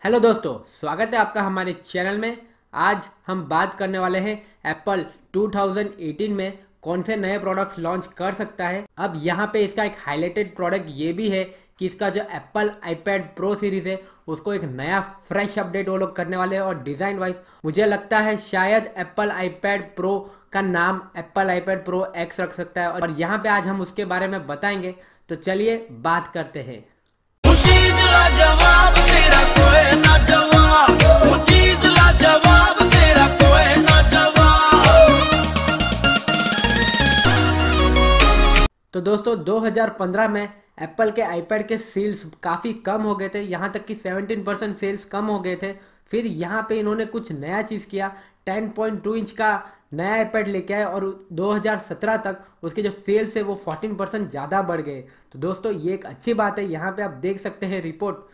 Hello दोस्तों, स्वागत है आपका हमारे चैनल में। आज हम बात करने वाले हैं एप्पल 2018 में कौन से नए प्रोडक्ट्स लॉन्च कर सकता है। अब यहाँ पे इसका एक हाईलाइटेड प्रोडक्ट ये भी है कि इसका जो एप्पल आईपैड प्रो सीरीज है उसको एक नया फ्रेश अपडेट वो लोग करने वाले हैं। और डिज़ाइन वाइज मुझे लगता है शायद एप्पल आईपैड प्रो का नाम एप्पल आईपैड प्रो एक्स रख सकता है, और यहाँ पे आज हम उसके बारे में बताएंगे। तो चलिए बात करते हैं। जवाब तेरा कोई ना जवाब, वो चीज ला जवाब तेरा कोई ना जवाब। तो दोस्तों 2015 में एप्पल के आईपैड के सेल्स काफ़ी कम हो गए थे, यहाँ तक कि 17% सेल्स कम हो गए थे। फिर यहाँ पे इन्होंने कुछ नया चीज़ किया, 10.2 इंच का नया आईपैड लेके आए और 2017 तक उसके जो सेल्स है वो 14% ज़्यादा बढ़ गए। तो दोस्तों ये एक अच्छी बात है। यहाँ पे आप देख सकते हैं रिपोर्ट।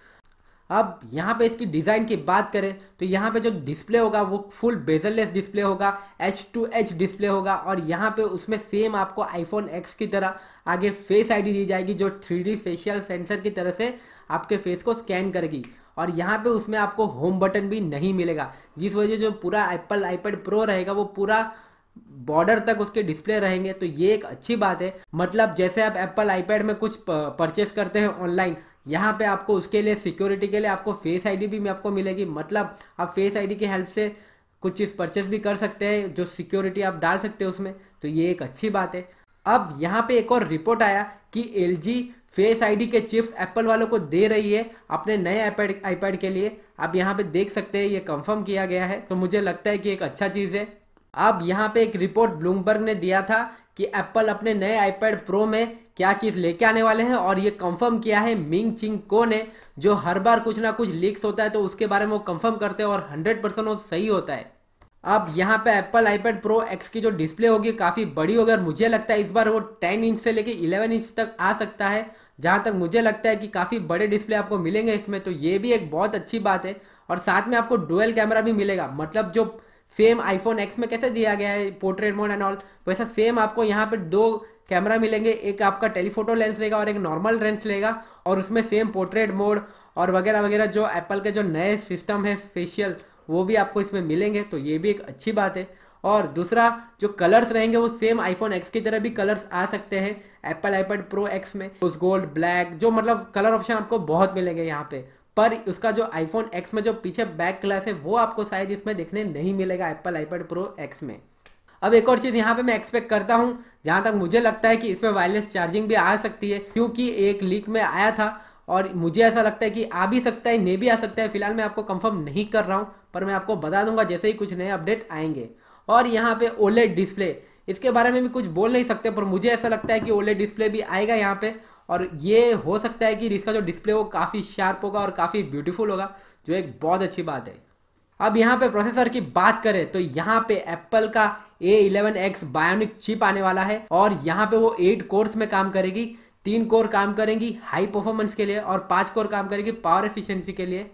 अब यहाँ पे इसकी डिज़ाइन की बात करें तो यहाँ पे जो डिस्प्ले होगा वो फुल बेजललेस डिस्प्ले होगा, H2H डिस्प्ले होगा, और यहाँ पे उसमें सेम आपको आईफोन एक्स की तरह आगे फेस आईडी दी जाएगी जो 3D फेशियल सेंसर की तरह से आपके फेस को स्कैन करेगी। और यहाँ पे उसमें आपको होम बटन भी नहीं मिलेगा, जिस वजह से जो पूरा एप्पल आईपैड प्रो रहेगा वो पूरा बॉर्डर तक उसके डिस्प्ले रहेंगे। तो ये एक अच्छी बात है। मतलब जैसे आप एप्पल आईपैड में कुछ परचेस करते हैं ऑनलाइन, यहाँ पे आपको उसके लिए सिक्योरिटी के लिए आपको फेस आईडी भी आपको मिलेगी। मतलब आप फेस आईडी की हेल्प से कुछ चीज़ परचेस भी कर सकते हैं, जो सिक्योरिटी आप डाल सकते हैं उसमें। तो ये एक अच्छी बात है। अब यहाँ पे एक और रिपोर्ट आया कि LG फेस आईडी के चिप्स एप्पल वालों को दे रही है अपने नए आईपैड के लिए। आप यहाँ पे देख सकते हैं, ये कंफर्म किया गया है। तो मुझे लगता है कि एक अच्छा चीज़ है। अब यहाँ पे एक रिपोर्ट ब्लूमबर्ग ने दिया था कि एप्पल अपने नए आईपैड प्रो में क्या चीज़ लेके आने वाले हैं, और ये कंफर्म किया है मिंग चिंग को ने, जो हर बार कुछ ना कुछ लीक्स होता है तो उसके बारे में वो कंफर्म करते हैं और 100% वो सही होता है। अब यहाँ पे एप्पल आईपैड प्रो एक्स की जो डिस्प्ले होगी काफ़ी बड़ी होगी, और मुझे लगता है इस बार वो 10 इंच से लेके 11 इंच तक आ सकता है। जहाँ तक मुझे लगता है कि काफ़ी बड़े डिस्प्ले आपको मिलेंगे इसमें। तो ये भी एक बहुत अच्छी बात है। और साथ में आपको डुअल कैमरा भी मिलेगा। मतलब जो सेम आईफोन एक्स में कैसे दिया गया है पोर्ट्रेट मोड एंड ऑल, वैसा सेम आपको यहाँ पे दो कैमरा मिलेंगे। एक आपका टेलीफोटो लेंस लेगा और एक नॉर्मल लेंस लेगा, और उसमें सेम पोर्ट्रेट मोड और वगैरह वगैरह जो एप्पल के जो नए सिस्टम है फेशियल, वो भी आपको इसमें मिलेंगे। तो ये भी एक अच्छी बात है। और दूसरा जो कलर्स रहेंगे वो सेम आईफोन एक्स की तरह भी कलर्स आ सकते हैं एप्पल आईपैड प्रो एक्स में। उस गोल्ड, ब्लैक, जो मतलब कलर ऑप्शन आपको बहुत मिलेंगे यहाँ पे। पर उसका जो आईफोन एक्स में जो पीछे बैक ग्लास है वो आपको शायद इसमें देखने नहीं मिलेगा एप्पल आईपैड प्रो एक्स में। अब एक और चीज़ यहाँ पे मैं एक्सपेक्ट करता हूँ, जहाँ तक मुझे लगता है कि इसमें वायरलेस चार्जिंग भी आ सकती है, क्योंकि एक लीक में आया था और मुझे ऐसा लगता है कि आ भी सकता है, नहीं भी आ सकता है। फिलहाल मैं आपको कंफर्म नहीं कर रहा हूँ, पर मैं आपको बता दूंगा जैसे ही कुछ नए अपडेट आएंगे। और यहाँ पे ओलेड डिस्प्ले, इसके बारे में भी कुछ बोल नहीं सकते, पर मुझे ऐसा लगता है कि ओलेड डिस्प्ले भी आएगा यहाँ पे। और ये हो सकता है कि इसका जो डिस्प्ले वो काफ़ी शार्प होगा और काफ़ी ब्यूटीफुल होगा, जो एक बहुत अच्छी बात है। अब यहाँ पे प्रोसेसर की बात करें तो यहाँ पे एप्पल का A11X बायोनिक चिप आने वाला है, और यहाँ पे वो 8 कोर्स में काम करेगी। 3 कोर काम करेंगी हाई परफॉर्मेंस के लिए और 5 कोर काम करेगी पावर एफिशिएंसी के लिए।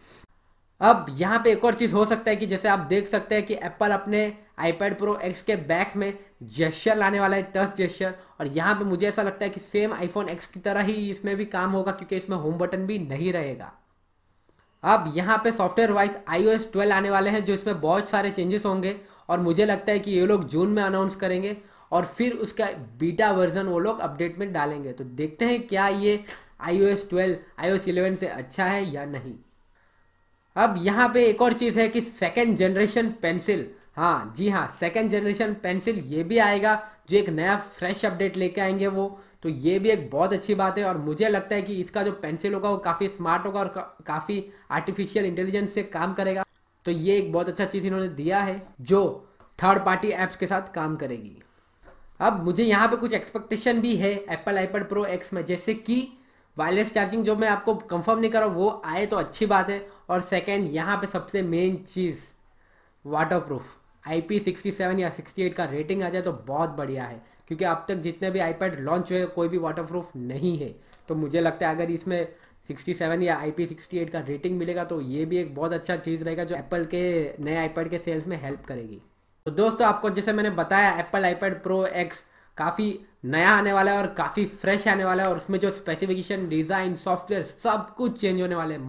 अब यहाँ पे एक और चीज़ हो सकता है कि जैसे आप देख सकते हैं कि एप्पल अपने आईपैड प्रो एक्स के बैक में जेस्चर लाने वाला है, टच जेस्चर। और यहाँ पे मुझे ऐसा लगता है कि सेम आईफोन एक्स की तरह ही इसमें भी काम होगा, क्योंकि इसमें होम बटन भी नहीं रहेगा। अब यहाँ पे सॉफ्टवेयर वाइज iOS 12 आने वाले हैं, जो इसमें बहुत सारे चेंजेस होंगे, और मुझे लगता है कि ये लोग जून में अनाउंस करेंगे, और फिर उसका बीटा वर्जन वो लोग अपडेट में डालेंगे। तो देखते हैं क्या ये iOS 12 iOS 11 से अच्छा है या नहीं। अब यहाँ पे एक और चीज़ है कि सेकेंड जनरेशन पेंसिल, हाँ जी हाँ, सेकेंड जनरेशन पेंसिल ये भी आएगा, जो एक नया फ्रेश अपडेट लेके आएंगे वो। तो ये भी एक बहुत अच्छी बात है। और मुझे लगता है कि इसका जो पेंसिल होगा वो काफ़ी स्मार्ट होगा और काफ़ी आर्टिफिशियल इंटेलिजेंस से काम करेगा। तो ये एक बहुत अच्छा चीज़ इन्होंने दिया है, जो थर्ड पार्टी ऐप्स के साथ काम करेगी। अब मुझे यहाँ पे कुछ एक्सपेक्टेशन भी है एप्पल आईपैड प्रो एक्स में, जैसे कि वायरलेस चार्जिंग जो मैं आपको कंफर्म नहीं कर रहा हूँ वो आए तो अच्छी बात है। और सेकंड यहाँ पे सबसे मेन चीज़ वाटरप्रूफ IP67 या 68 का रेटिंग आ जाए तो बहुत बढ़िया है, क्योंकि अब तक जितने भी आईपैड लॉन्च हुए कोई भी वाटरप्रूफ नहीं है। तो मुझे लगता है अगर इसमें 67 या IP68 का रेटिंग मिलेगा तो ये भी एक बहुत अच्छा चीज़ रहेगा, जो एप्पल के नए आईपैड के सेल्स में हेल्प करेगी। तो दोस्तों आपको जैसे मैंने बताया एप्पल आईपैड प्रो एक्स काफ़ी नया आने वाला है और काफ़ी फ्रेश आने वाला है, और उसमें जो स्पेसिफिकेशन, डिज़ाइन, सॉफ्टवेयर सब कुछ चेंज होने वाले हैं।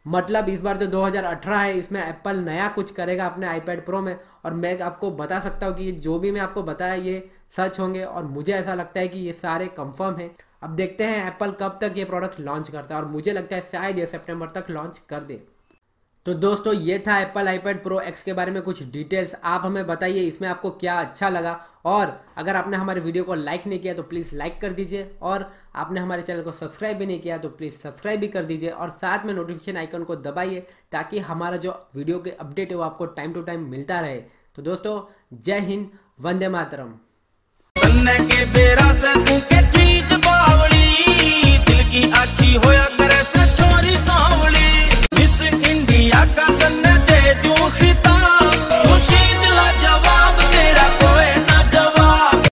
मतलब इस बार जो 2018 है इसमें एप्पल नया कुछ करेगा अपने आईपैड प्रो में। और मैं आपको बता सकता हूँ कि ये जो भी मैं आपको बताया ये सच होंगे, और मुझे ऐसा लगता है कि ये सारे कंफर्म है। अब देखते हैं एप्पल कब तक ये प्रोडक्ट लॉन्च करता है, और मुझे लगता है शायद ये सितंबर तक लॉन्च कर दे। तो दोस्तों ये था एप्पल आईपैड प्रो एक्स के बारे में कुछ डिटेल्स। आप हमें बताइए इसमें आपको क्या अच्छा लगा, और अगर आपने हमारे वीडियो को लाइक नहीं किया तो प्लीज़ लाइक कर दीजिए, और आपने हमारे चैनल को सब्सक्राइब भी नहीं किया तो प्लीज़ सब्सक्राइब भी कर दीजिए, और साथ में नोटिफिकेशन आइकन को दबाइए ताकि हमारा जो वीडियो के अपडेट है वो आपको टाइम टू टाइम मिलता रहे। तो दोस्तों जय हिंद, वंदे मातरम। के बेरा से